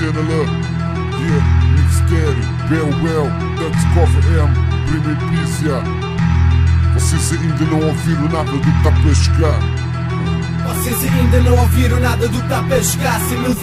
Cena yeah, Mistério, Bel, Dux Cover M, Primeiro Pizza. Vocês ainda não ouviram nada do que está para chegar. Vocês ainda não ouviram nada do que está para chegar. Sem mil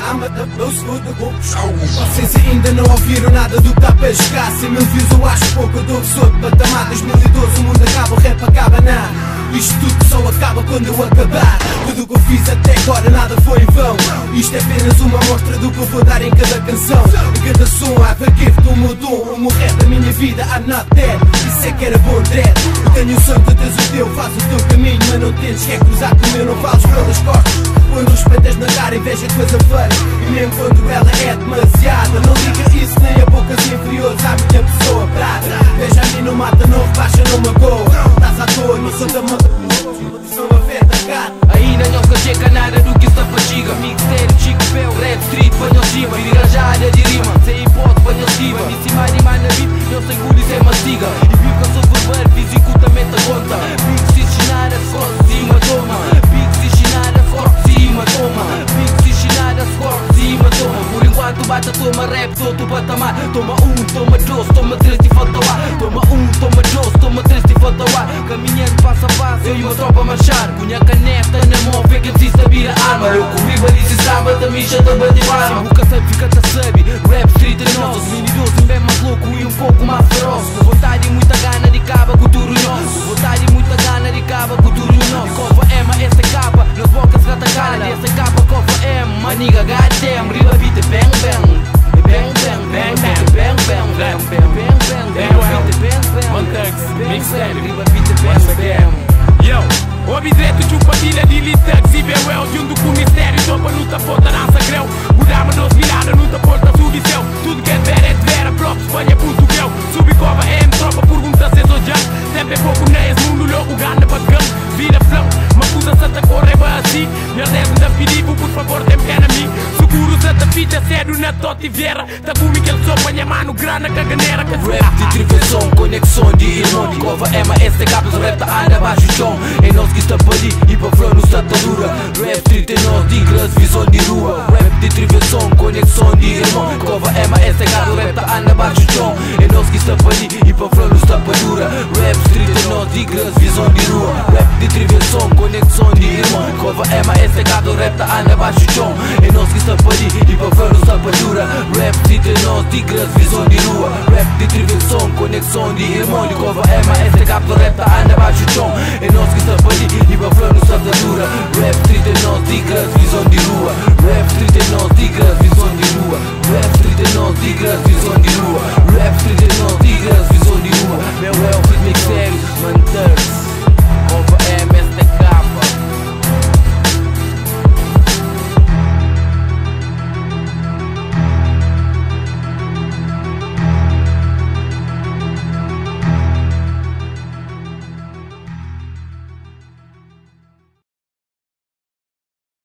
Vocês ainda não ouviram nada do que está para chegar. 100 mil views eu acho pouco, eu dou sou de patamar. 2012 o mundo acaba, o rap acaba não. Isto tudo só acaba quando eu acabar. Tudo o que eu fiz até agora nada foi em vão. Isto é apenas uma amostra do que eu vou dar em cada canção. Em cada som I've a gift, o meu dom, o meu rap da minha vida. I'm not dead, isso é que era bom dread. Eu tenho o sonho, tu tens o teu, faz o teu caminho. Mas não tentes, quer cruzar com o meu, não falas pelas costas. Quando respeitas na cara e veja coisa feia. E mesmo quando ela é demasiada, não diga isso nem a bocas inferiores à minha pessoa prata. Veja a mim, não mata, não rebaixa, não magoa. Estás à toa, não sou da mão, sou a feta cara. Ainda não chega nada do que está fatiga. Mistério, Chico Bel, Rap Street, banho cima. Vira a área de rima, sem hipótese, banho cima. Em cima de mana beat, eu sei que isso é mastiga. E viu que eu sou verbal, físico também te conta. Big se chinar a score, cima, toma. Big se chinar a score, cima, toma. Big se chinar a score, cima, toma. Por enquanto bata, toma rap, todo patamar. Toma toma dois, toma três e falta o ar. Toma toma dois, toma três e falta o ar. Caminhando passo a passo, eu e uma tropa a marchar. Punha caneta na mão, vê que precisa vir a arma. Eu corri, baliza e samba, também já também de arma. Nunca sabe, fica-te a sabe. Rap street é nosso. Os meninos bem mais louco e um pouco mais feroz. Vontade e muita gana de caba, cultura nosso. Vontade e muita gana de caba, cultura nosso. Cova Ema, essa capa, nas bocas gata cara. Essa capa, Cova Ema, maniga goddamn. Riba beat, bang bang. Bang bang, bang bang, bang bang, bang bang, bang bang, bang bang, Montax, Mistério, riba beat, bang bang. Yo, o objeto de patilha de litax e Bel, junto com o Mistério, topa luta, ponta, lança grão. Mudamos nos virada, luta, porta, subiceu. Tudo que é de vera, próprio Espanha, Portugal. Subicova, tropa, pergunta se sou já. Sempre é pouco, nem esse mundo louco, gana, bagão. Vira flão, macusa, santa, corre, vai assim. Meu Deus, da perigo, por favor, tem pena a mim. Seguro, santa, fita, sério, na Toti Vera. Tá comigo, ele sopa, minha mano, grana, caganeira. Rap de triversão, conexão de irmão. De Cova Ema, esse capa, o rap tá anda baixo chão. É nós que está para ali, e para front, está dura. Rap street é nós, de grãs, visão de rua. Rap de triversão, conexão de irmão. De Cova Ema, esse capa, o rap tá anda baixo chão. É nós que está para ali, e para front, está para dura. Rap street é nós, de grãs, visão de rua. Rap de triversão, conexão de irmão. De Cova Ema, esse capa, o rap tá anda baixo chão. É nós que está para ali, e para front, está para dura. Rap street é nós, de grãs, visão de rua. Rap de triversão, conexão de irmão. De Cova Ema, esse capa, o rap tá anda baixo chão. É nós que está para ali, e para front, está para dura. Rap street é nós, de